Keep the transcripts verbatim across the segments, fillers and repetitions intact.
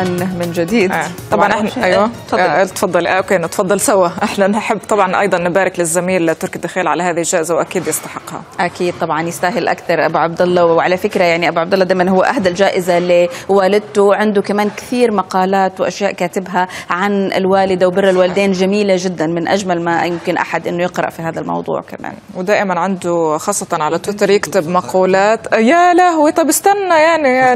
من جديد. آه. طبعا احنا ايوه تفضل. آه. اوكي نتفضل سوا. احنا نحب طبعا ايضا نبارك للزميل تركي الدخيل على هذه الجائزه واكيد يستحقها. اكيد طبعا يستاهل اكثر ابو عبد الله. وعلى فكره يعني ابو عبد الله دائما هو اهدى الجائزه لوالدته، عنده كمان كثير مقالات واشياء كاتبها عن الوالده وبر الوالدين جميله جدا، من اجمل ما يمكن احد انه يقرا في هذا الموضوع كمان. ودائما عنده خاصه على تويتر يكتب مقولات يا لهوي. طب استنى يعني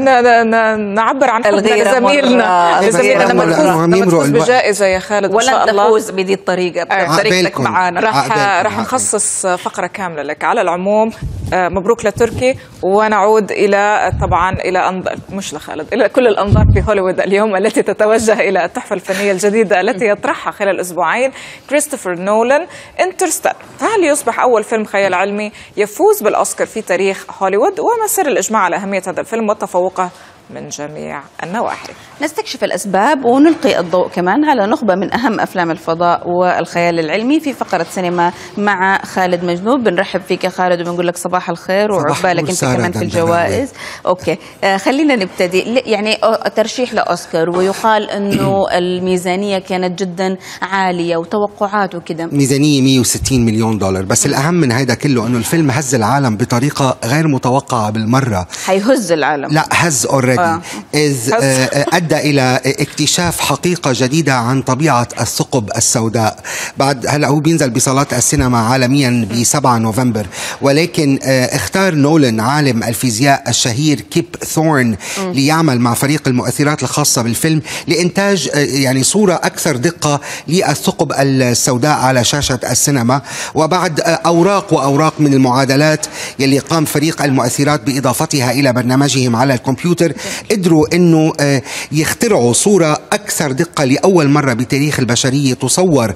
نعبر عن حبنا لزميلنا لزميلنا لما تفوز بجائزه يا خالد ان شاء الله. ولن تفوز بهذه الطريقه بطريقتك معنا. راح راح نخصص فقره كامله لك. على العموم مبروك لتركي، ونعود الى طبعا الى أنظار مش لخالد الى كل الانظار في هوليوود اليوم التي تتوجه الى التحفه الفنيه الجديده التي يطرحها خلال اسبوعين كريستوفر نولان انترستيلر. هل يصبح اول فيلم خيال علمي يفوز بالاوسكار في تاريخ هوليوود؟ وما سر الاجماع على اهميه هذا الفيلم وتفوقه من جميع النواحي؟ نستكشف الأسباب ونلقي الضوء كمان على نخبة من أهم أفلام الفضاء والخيال العلمي في فقرة سينما مع خالد مجنوب. بنرحب فيك يا خالد وبنقول لك صباح الخير وعقبالك أنت كمان في الجوائز. أوكي آه خلينا نبتدي. يعني ترشيح لأوسكار ويقال أنه الميزانية كانت جدا عالية وتوقعات وكده، ميزانية مئة وستين مليون دولار. بس الأهم من هذا كله أنه الفيلم هز العالم بطريقة غير متوقعة بالمرة. هيهز العالم؟ لا هز اوريدي. آه. إذ أدى إلى اكتشاف حقيقة جديدة عن طبيعة الثقب السوداء. بعد هلا هو بينزل بصالات السينما عالميا ب سبعة نوفمبر، ولكن اختار نولان عالم الفيزياء الشهير كيب ثورن م. ليعمل مع فريق المؤثرات الخاصة بالفيلم لإنتاج يعني صورة أكثر دقة للثقب السوداء على شاشة السينما. وبعد أوراق وأوراق من المعادلات يلي قام فريق المؤثرات بإضافتها إلى برنامجهم على الكمبيوتر، قدروا انه يخترعوا صورة اكثر دقة لاول مرة بتاريخ البشرية تصور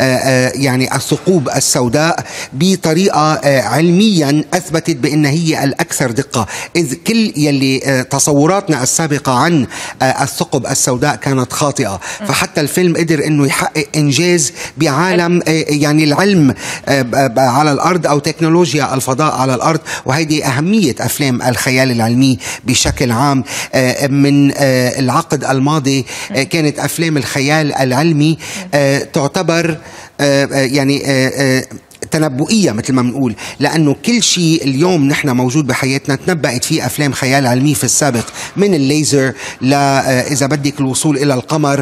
يعني الثقوب السوداء بطريقة علميا اثبتت بان هي الاكثر دقة، اذ كل يلي تصوراتنا السابقة عن الثقب السوداء كانت خاطئة. فحتى الفيلم قدر انه يحقق انجاز بعالم يعني العلم على الارض او تكنولوجيا الفضاء على الارض. وهذه اهمية افلام الخيال العلمي بشكل عام. من العقد الماضي كانت أفلام الخيال العلمي تعتبر يعني تنبؤية مثل ما بنقول، لأنه كل شيء اليوم نحن موجود بحياتنا تنبأت فيه أفلام خيال علمي في السابق، من الليزر لا إذا بدك الوصول إلى القمر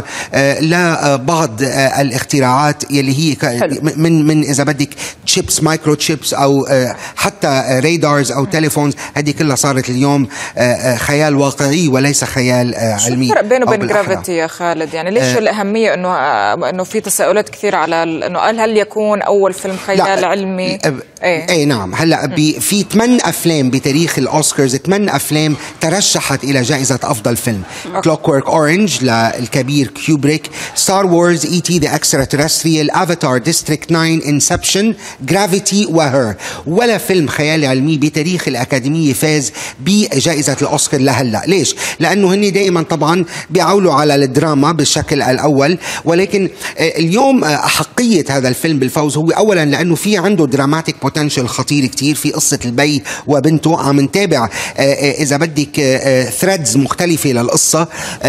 لا بعض الاختراعات يلي هي من من إذا بدك تشيبس مايكرو تشيبس أو حتى رادارز أو تليفونز. هذه كلها صارت اليوم خيال واقعي وليس خيال علمي. شو الفرق بينه وبين جرافيتي يا خالد؟ يعني ليش آه الأهمية إنه إنه في تساؤلات كثير على إنه قال هل يكون أول فيلم خيال العلمي؟ ايه, ايه نعم. هلا في ثمان افلام بتاريخ الاوسكارز، ثمان افلام ترشحت الى جائزه افضل فيلم. كلوك وورك اورنج للكبير كيوبريك، ستار وورز، اي تي ذا اكسترا ترستريال، افاتار، ديستريكت تسعة، انسبشن، جرافيتي وهير. ولا فيلم خيال علمي بتاريخ الاكاديميه فاز بجائزه الاوسكار لهلا. ليش؟ لانه هن دائما طبعا بيعولوا على الدراما بالشكل الاول، ولكن اليوم احقيه هذا الفيلم بالفوز هو اولا لانه في عنده دراماتيك بوتنشل خطير كتير في قصة البي وبنته. عم نتابع إذا بدك ثريدز مختلفة للقصة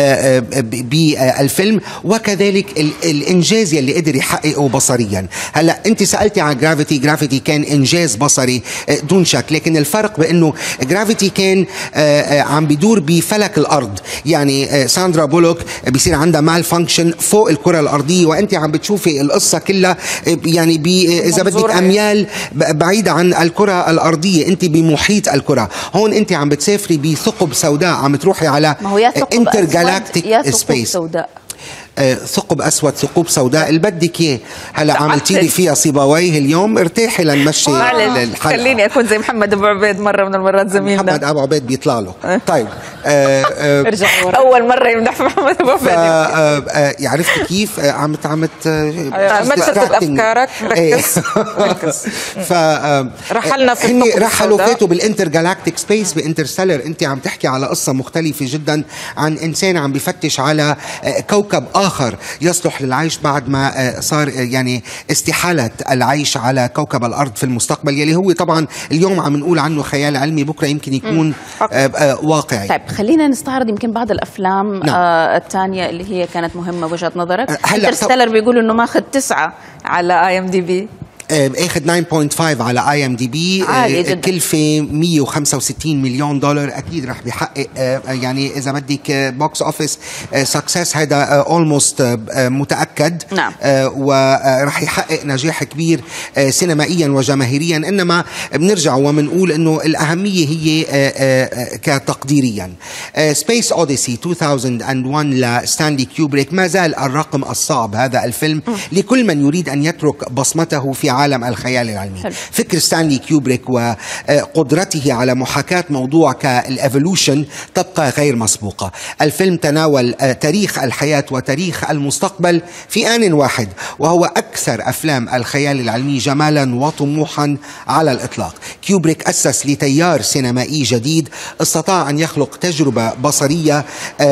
بالفيلم، وكذلك الإنجاز يلي قدر يحققه بصريا. هلا أنت سألتي عن جرافيتي، جرافيتي كان إنجاز بصري دون شك، لكن الفرق بأنه جرافيتي كان عم بدور بفلك الأرض. يعني ساندرا بولوك بيصير عندها مال فانكشن فوق الكرة الأرضية، وأنت عم بتشوفي القصة كلها يعني إذا بدك أميال بعيدة عن الكرة الأرضية، أنت بمحيط الكرة. هون أنت عم بتسافري بثقب سوداء، عم تروحي على انترجالاكتيك سبيس. ثقب اسود، ثقوب سوداء، اللي بدك اياه. هلا عملتي لي فيها صيبويه اليوم، ارتاحي لنمشي الحلقه. خليني اكون زي محمد ابو عبيد مره من المرات زميلنا. محمد ابو عبيد بيطلع له. طيب ارجع ورا. اول مره يمدح في محمد ابو عبيد. عرفتي كيف عم عم مشتت افكارك. ركز ركز. ف رحلنا في هني رحلوا فاتوا بالانترجالاكتيك سبيس بانترستيلر. انت عم تحكي على قصه مختلفه جدا عن انسان عم بفتش على كوكب آخر يصلح للعيش بعد ما صار يعني استحالة العيش على كوكب الأرض في المستقبل، يلي هو طبعا اليوم عم نقول عنه خيال علمي، بكرة يمكن يكون واقعي. طيب خلينا نستعرض يمكن بعض الأفلام نعم. آه الثانية اللي هي كانت مهمة وجهة نظرك. انترستيلر بيقولوا إنه ماخذ تسعة على اي ام دي بي، اخذ تسعة فاصلة خمسة على اي ام دي بي، كلفه مية وخمسة وستين مليون دولار، اكيد رح بيحقق يعني اذا بدك بوكس اوفيس سكسس، هذا اولموست متاكد. نعم. ورح يحقق نجاح كبير سينمائيا وجماهيريا، انما بنرجع وبنقول انه الاهميه هي كتقديريا. سبيس اوديسي ألفين وواحد لستانلي كيوبريك ما زال الرقم الصعب، هذا الفيلم م. لكل من يريد ان يترك بصمته في عالم الخيال العلمي. حلو. فكر ستانلي كيوبريك وقدرته على محاكاة موضوع كالإيفولوشن تبقى غير مسبوقة. الفيلم تناول تاريخ الحياة وتاريخ المستقبل في آن واحد، وهو أكثر أفلام الخيال العلمي جمالا وطموحا على الإطلاق. كيوبريك أسس لتيار سينمائي جديد استطاع أن يخلق تجربة بصرية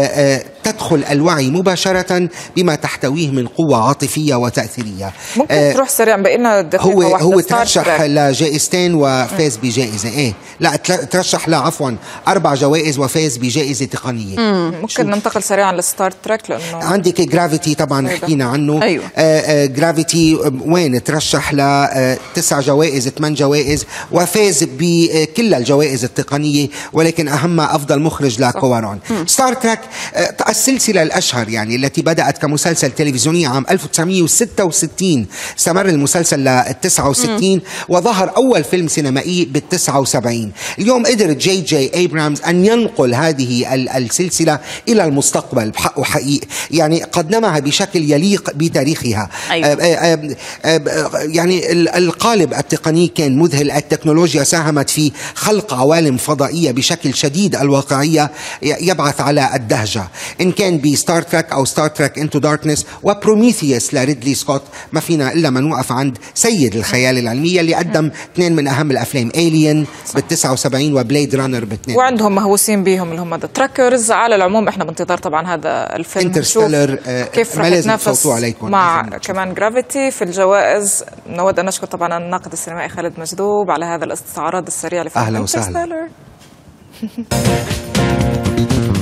تدخل الوعي مباشرة بما تحتويه من قوة عاطفية وتأثيرية. ممكن آه تروح سريعا بقينا هو هو ترشح لجائزتين وفاز بجائزة ايه لا ترشح لا عفوا أربع جوائز وفاز بجائزة تقنية. ممكن ننتقل سريعا لستار تريك لأنه عندك جرافيتي طبعا حكينا عنه. أيوه. آه جرافيتي وين ترشح لتسع جوائز ثمان جوائز وفاز بكل الجوائز التقنية، ولكن أهمها أفضل مخرج لكوارون. ستار تريك آه السلسلة الأشهر يعني التي بدأت كمسلسل تلفزيوني عام ألف وتسعمية وستة وستين، استمر المسلسل لل تسعة وستين وظهر أول فيلم سينمائي بال تسعة وسبعين. اليوم قدر جي جي أبرامز أن ينقل هذه السلسلة إلى المستقبل بحق وحقيقي، يعني قدمها بشكل يليق بتاريخها. أيوة. آآ آآ آآ يعني القالب التقني كان مذهل، التكنولوجيا ساهمت في خلق عوالم فضائية بشكل شديد الواقعية يبعث على الدهجة، إن كان بستار تريك أو ستار تريك انتو داركنس وبروميثيوس لريدلي سكوت. ما فينا إلا ما نوقف عند سيد الخيال العلمية اللي قدم اثنين من أهم الأفلام، إيليان بال تسعة وسبعين وبليد رانر باثنين، وعندهم مهووسين بهم اللي هم ذا تراكرز. على العموم احنا بانتظار طبعا هذا الفيلم، انترستيلر كيف رح يتنافس مع كمان جرافيتي في الجوائز. نود أن نشكر طبعا الناقد السينمائي خالد مجذوب على هذا الاستعراض السريع لفيلم أهلا وسهلا.